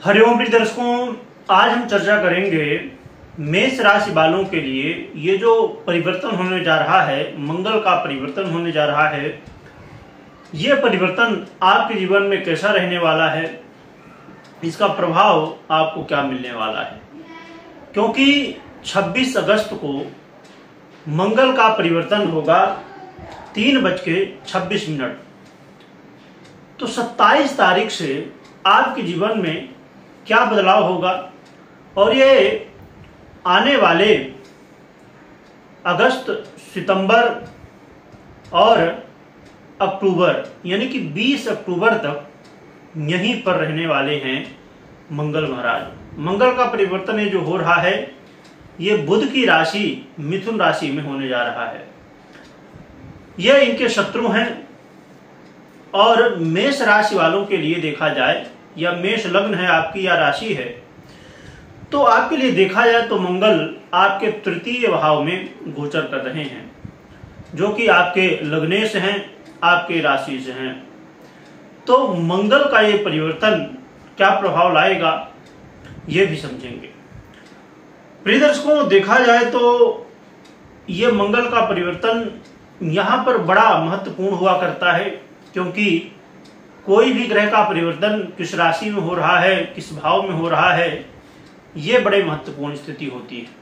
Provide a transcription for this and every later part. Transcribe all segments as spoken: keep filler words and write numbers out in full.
हरिओम प्रिय दर्शकों, आज हम चर्चा करेंगे मेष राशि वालों के लिए ये जो परिवर्तन होने जा रहा है, मंगल का परिवर्तन होने जा रहा है, ये परिवर्तन आपके जीवन में कैसा रहने वाला है, इसका प्रभाव आपको क्या मिलने वाला है। क्योंकि छब्बीस अगस्त को मंगल का परिवर्तन होगा तीन बज के छब्बीस मिनट। तो सत्ताईस तारीख से आपके जीवन में क्या बदलाव होगा और ये आने वाले अगस्त, सितंबर और अक्टूबर यानी कि बीस अक्टूबर तक यहीं पर रहने वाले हैं मंगल महाराज। मंगल का परिवर्तन ये जो हो रहा है ये बुध की राशि मिथुन राशि में होने जा रहा है। ये इनके शत्रु हैं और मेष राशि वालों के लिए देखा जाए या मेष लग्न है आपकी या राशि है तो आपके लिए देखा जाए तो मंगल आपके तृतीय भाव में गोचर कर रहे हैं, जो कि आपके लग्ने से हैं, आपके राशि से हैं। तो मंगल का ये परिवर्तन क्या प्रभाव लाएगा ये भी समझेंगे। प्रिय दर्शकों, देखा जाए तो ये मंगल का परिवर्तन यहाँ पर बड़ा महत्वपूर्ण हुआ करता है, क्योंकि कोई भी ग्रह का परिवर्तन किस राशि में हो रहा है, किस भाव में हो रहा है, ये बड़े महत्वपूर्ण स्थिति होती है।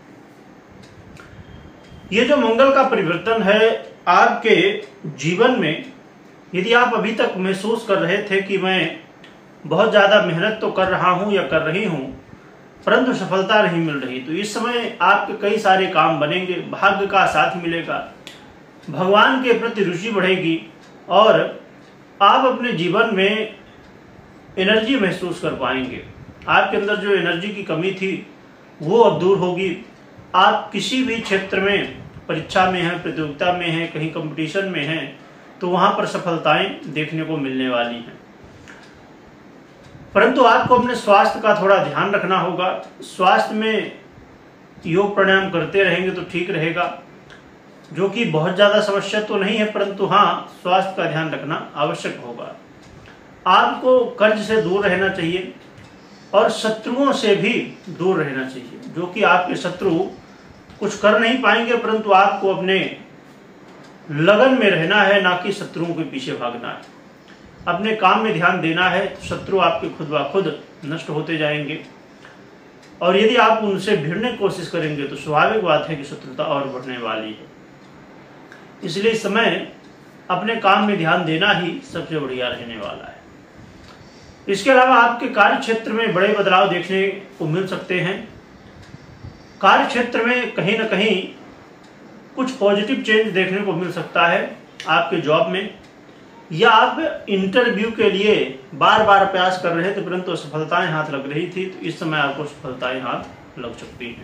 ये जो मंगल का परिवर्तन है आपके जीवन में, यदि आप अभी तक महसूस कर रहे थे कि मैं बहुत ज्यादा मेहनत तो कर रहा हूं या कर रही हूं परंतु सफलता नहीं मिल रही, तो इस समय आपके कई सारे काम बनेंगे, भाग्य का साथ मिलेगा, भगवान के प्रति रुचि बढ़ेगी और आप अपने जीवन में एनर्जी महसूस कर पाएंगे। आपके अंदर जो एनर्जी की कमी थी वो अब दूर होगी। आप किसी भी क्षेत्र में परीक्षा में हैं, प्रतियोगिता में हैं, कहीं कंपटीशन में हैं तो वहां पर सफलताएं देखने को मिलने वाली हैं। परंतु आपको अपने स्वास्थ्य का थोड़ा ध्यान रखना होगा। स्वास्थ्य में योग प्राणायाम करते रहेंगे तो ठीक रहेगा, जो कि बहुत ज्यादा समस्या तो नहीं है, परंतु हाँ स्वास्थ्य का ध्यान रखना आवश्यक होगा। आपको कर्ज से दूर रहना चाहिए और शत्रुओं से भी दूर रहना चाहिए, जो कि आपके शत्रु कुछ कर नहीं पाएंगे, परंतु आपको अपने लगन में रहना है, ना कि शत्रुओं के पीछे भागना है। अपने काम में ध्यान देना है, तो शत्रु आपके खुद ब खुद नष्ट होते जाएंगे और यदि आप उनसे भिड़ने की कोशिश करेंगे तो स्वाभाविक बात है कि शत्रुता और बढ़ने वाली है। इसलिए इस समय अपने काम में ध्यान देना ही सबसे बढ़िया रहने वाला है। इसके अलावा आपके कार्य क्षेत्र में बड़े बदलाव देखने को मिल सकते हैं। कार्य क्षेत्र में कहीं ना कहीं कुछ पॉजिटिव चेंज देखने को मिल सकता है आपके जॉब में, या आप इंटरव्यू के लिए बार बार प्रयास कर रहे थे परंतु असफलताएं हाथ लग रही थी, तो इस समय आपको सफलताएं हाथ लग सकती हैं।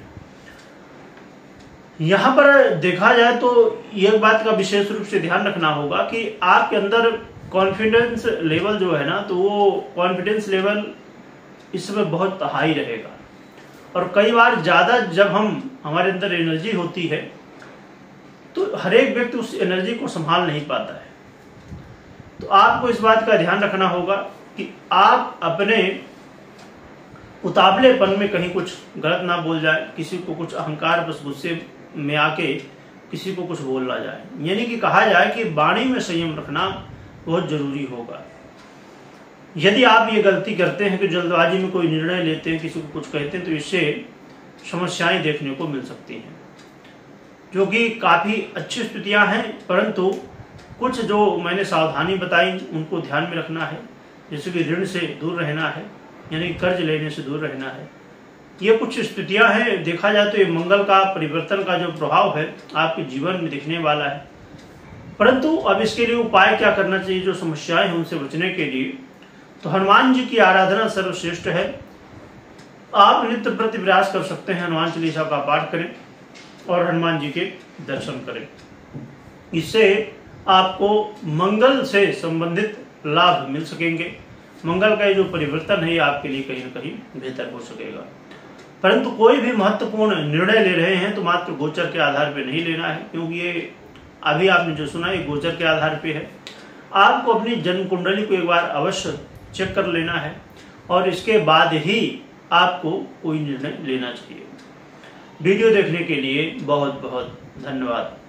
यहाँ पर देखा जाए तो एक बात का विशेष रूप से ध्यान रखना होगा कि आपके अंदर कॉन्फिडेंस लेवल जो है ना, तो वो कॉन्फिडेंस लेवल इस समय बहुत हाई रहेगा और कई बार ज़्यादा जब हम हमारे अंदर एनर्जी होती है तो हर एक व्यक्ति उस एनर्जी को संभाल नहीं पाता है। तो आपको इस बात का ध्यान रखना होगा कि आप अपने उतावलेपन में कहीं कुछ गलत ना बोल जाए, किसी को कुछ अहंकार बस गुस्से में आके किसी को कुछ बोल ना जाए। यानी कि कहा जाए कि वाणी में संयम रखना बहुत जरूरी होगा। यदि आप ये गलती करते हैं कि जल्दबाजी में कोई निर्णय लेते हैं, किसी को कुछ कहते हैं, तो इससे समस्याएं देखने को मिल सकती हैं, जो कि काफी अच्छी स्थितियां हैं, परंतु कुछ जो मैंने सावधानी बताई उनको ध्यान में रखना है। जैसे कि ऋण से दूर रहना है, यानी कर्ज लेने से दूर रहना है। ये कुछ स्थितियां हैं। देखा जाए तो ये मंगल का परिवर्तन का जो प्रभाव है आपके जीवन में दिखने वाला है, परंतु अब इसके लिए उपाय क्या करना चाहिए, जो समस्याएं हैं उनसे बचने के लिए, तो हनुमान जी की आराधना सर्वश्रेष्ठ है। आप नित्य प्रति प्रयास कर सकते हैं, हनुमान चालीसा का पाठ करें और हनुमान जी के दर्शन करें। इससे आपको मंगल से संबंधित लाभ मिल सकेंगे। मंगल का जो परिवर्तन है आपके लिए कहीं ना कहीं बेहतर हो सकेगा। परंतु कोई भी महत्वपूर्ण निर्णय ले रहे हैं तो मात्र गोचर के आधार पर नहीं लेना है, क्योंकि ये अभी आपने जो सुना ये गोचर के आधार पे है। आपको अपनी जन्म कुंडली को एक बार अवश्य चेक कर लेना है और इसके बाद ही आपको कोई निर्णय लेना चाहिए। वीडियो देखने के लिए बहुत बहुत धन्यवाद।